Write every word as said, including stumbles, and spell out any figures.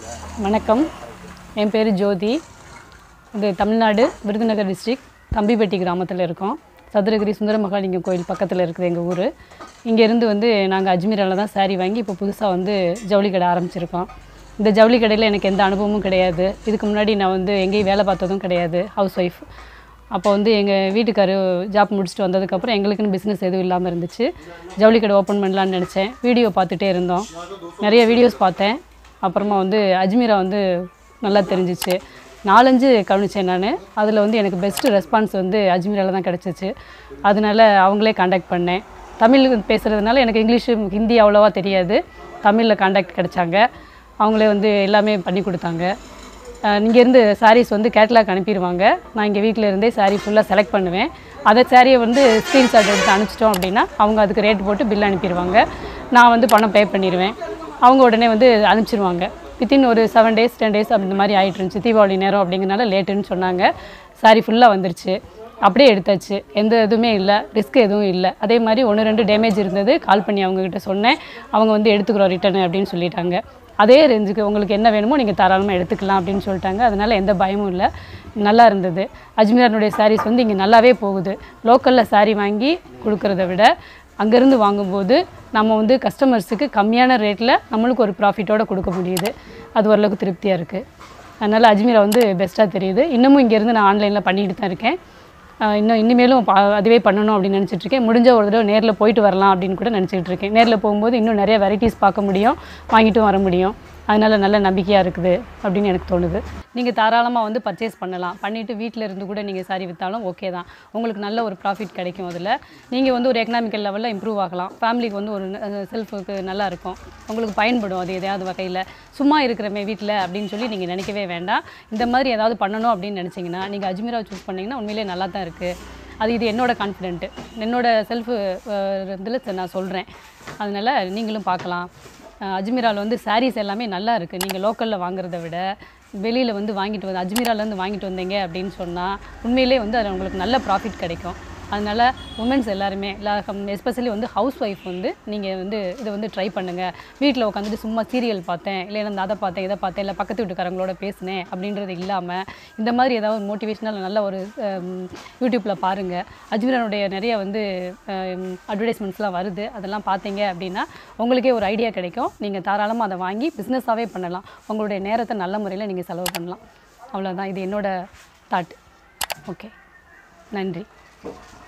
வணக்கம், என் பேர் ஜோதி. இது தமிழ்நாடு விருதுநகர் டிஸ்ட்ரிக்ட் தம்பிப்பட்டி கிராமத்தில் இருக்கோம். சதுரகிரி சுந்தரமகாலிங்கம் கோயில் பக்கத்தில் இருக்குது எங்கள் ஊர். இங்கேருந்து வந்து நாங்கள் அஜ்மீராவில் தான் சாரீ வாங்கி இப்போ புதுசாக வந்து ஜவுளி கடை ஆரம்பிச்சிருக்கோம். இந்த ஜவுளி கடையில் எனக்கு எந்த அனுபவமும் கிடையாது. இதுக்கு முன்னாடி நான் வந்து எங்கேயும் வேலை பார்த்ததும் கிடையாது, ஹவுஸ் ஒய்ஃப். அப்போ வந்து எங்கள் வீட்டுக்காரு ஜாப் முடிச்சுட்டு வந்ததுக்கப்புறம் எங்களுக்குன்னு பிஸ்னஸ் எதுவும் இல்லாமல் இருந்துச்சு. ஜவுளி கடை ஓப்பன் பண்ணலான்னு நினச்சேன். வீடியோ பார்த்துட்டே இருந்தோம், நிறைய வீடியோஸ் பார்த்தேன். அப்புறமா வந்து அஜ்மீரா வந்து நல்லா தெரிஞ்சிச்சு. நாலஞ்சு கவனித்தேன் நான். அதில் வந்து எனக்கு பெஸ்ட்டு ரெஸ்பான்ஸ் வந்து அஜ்மீராவில் தான் கிடச்சிச்சு. அதனால அவங்களே காண்டாக்ட் பண்ணேன். தமிழ் பேசுகிறதுனால எனக்கு இங்கிலீஷு ஹிந்தி அவ்வளோவா தெரியாது. தமிழில் காண்டாக்ட் கிடச்சாங்க. அவங்களே வந்து எல்லாமே பண்ணி கொடுத்தாங்க. இங்கேருந்து சாரீஸ் வந்து கேட்லாக் அனுப்பிடுவாங்க. நான் இங்கே வீட்டில் இருந்தே சாரீ ஃபுல்லாக செலக்ட் பண்ணுவேன். அதை சாரியை வந்து ஸ்க்ரீன்ஷாட் எடுத்து அனுப்பிச்சிட்டோம் அப்படின்னா அவங்க அதுக்கு ரேட் போட்டு பில் அனுப்பிடுவாங்க. நான் வந்து பணம் பே பண்ணிடுவேன். அவங்க உடனே வந்து அனுப்பிச்சிடுவாங்க. வித்தின் ஒரு செவன் டேஸ் டென் டேஸ் அப்படி இந்த மாதிரி ஆகிட்டு இருந்துச்சு. தீபாவளி நேரம் அப்படிங்கிறனால லேட்டுன்னு சொன்னாங்க. சாரீ ஃபுல்லாக வந்துருச்சு. அப்படியே எடுத்தாச்சு. எந்த இதுவுமே இல்லை, ரிஸ்க் எதுவும் இல்லை. அதே மாதிரி ஒன்று ரெண்டு டேமேஜ் இருந்தது. கால் பண்ணி அவங்கக்கிட்ட சொன்னேன். அவங்க வந்து எடுத்துக்கிறோம் ரிட்டர்னு அப்படின்னு சொல்லிட்டாங்க. அதே ரேஞ்சுக்கு உங்களுக்கு என்ன வேணுமோ நீங்கள் தாராளமாக எடுத்துக்கலாம் அப்படின்னு சொல்லிட்டாங்க. அதனால் எந்த பயமும் இல்லை, நல்லா இருந்தது. அஜ்மீரானுடைய சாரீஸ் வந்து இங்கே நல்லாவே போகுது. லோக்கலில் சாரீ வாங்கி கொடுக்குறத விட அங்கேருந்து வாங்கும்போது நம்ம வந்து கஸ்டமர்ஸுக்கு கம்மியான ரேட்டில் நம்மளுக்கு ஒரு ப்ராஃபிட்டோடு கொடுக்க முடியுது. அது ஓரளவுக்கு திருப்தியாக இருக்குது. அதனால் அஜ்மீரா வந்து பெஸ்ட்டாக தெரியுது. இன்னமும் இங்கேருந்து நான் ஆன்லைனில் பண்ணிட்டு தான் இருக்கேன். இன்னும் இனிமேலும் அதுவே பண்ணணும் அப்படின்னு நினச்சிட்ருக்கேன். முடிஞ்ச ஒரு தடவை நேரில் போயிட்டு வரலாம் அப்படின்னு கூட நினச்சிக்கிட்டு இருக்கேன். நேரில் போகும்போது இன்னும் நிறைய வெரைட்டிஸ் பார்க்க முடியும், வாங்கிட்டும் வர முடியும். அதனால் நல்ல நம்பிக்கையாக இருக்குது அப்படின்னு எனக்கு தோணுது. நீங்கள் தாராளமாக வந்து பர்ச்சேஸ் பண்ணலாம். பண்ணிவிட்டு வீட்டில் இருந்து கூட நீங்கள் சாரீ விற்றாலும் ஓகே தான். உங்களுக்கு நல்ல ஒரு ப்ராஃபிட் கிடைக்கும். அதில் நீங்கள் வந்து ஒரு எக்கனாமிக்கல் லெவலில் இம்ப்ரூவ் ஆகலாம். ஃபேமிலிக்கு வந்து ஒரு செல்ஃபுக்கு நல்லா இருக்கும். உங்களுக்கு பயன்படும் அது எதையாவது வகையில். சும்மா இருக்கிறமே வீட்டில் அப்படின்னு சொல்லி நீங்கள் நினைக்கவே வேண்டாம். இந்த மாதிரி ஏதாவது பண்ணணும் அப்படின்னு நினச்சிங்கன்னா நீங்கள் அஜ்மீரா சூஸ் பண்ணிங்கன்னா உண்மையிலே நல்லா தான் இருக்குது. அது இது என்னோடய கான்ஃபிடென்ட்டு, என்னோடய செல்ஃபு இதில் நான் சொல்கிறேன். அதனால் நீங்களும் பார்க்கலாம். அஜ்மீராவில் வந்து சாரீஸ் எல்லாமே நல்லா இருக்குது. நீங்கள் லோக்கலில் வாங்குறத விட வெளியில் வந்து வாங்கிட்டு வந்து அஜ்மீராலேருந்து வாங்கிட்டு வந்தீங்க அப்படின்னு சொன்னால் உண்மையிலே வந்து அதில் உங்களுக்கு நல்ல ப்ராஃபிட் கிடைக்கும். அதனால் உமன்ஸ் எல்லாருமே எஸ்பெஷலி வந்து ஹவுஸ் ஒய்ஃப் வந்து நீங்கள் வந்து இதை வந்து ட்ரை பண்ணுங்கள். வீட்டில் உட்காந்துட்டு சும்மா சீரியல் பார்த்தேன், இல்லை நான் அதை பார்த்தேன் இதை பார்த்தேன், இல்லை பக்கத்து வீட்டுக்காரங்களோட பேசினேன் அப்படின்றது இல்லாமல் இந்த மாதிரி ஏதாவது மோட்டிவேஷனல் நல்ல ஒரு யூடியூப்பில் பாருங்கள். அஜ்மீரானுடைய நிறைய வந்து அட்வர்டைஸ்மெண்ட்ஸ்லாம் வருது. அதெல்லாம் பார்த்தீங்க அப்படின்னா உங்களுக்கே ஒரு ஐடியா கிடைக்கும். நீங்கள் தாராளமாக அதை வாங்கி பிஸ்னஸாகவே பண்ணலாம். உங்களுடைய நேரத்தை நல்ல முறையில் நீங்கள் செலவு பண்ணலாம். அவ்வளோதான். இது என்னோடய தாட். ஓகே, நன்றி.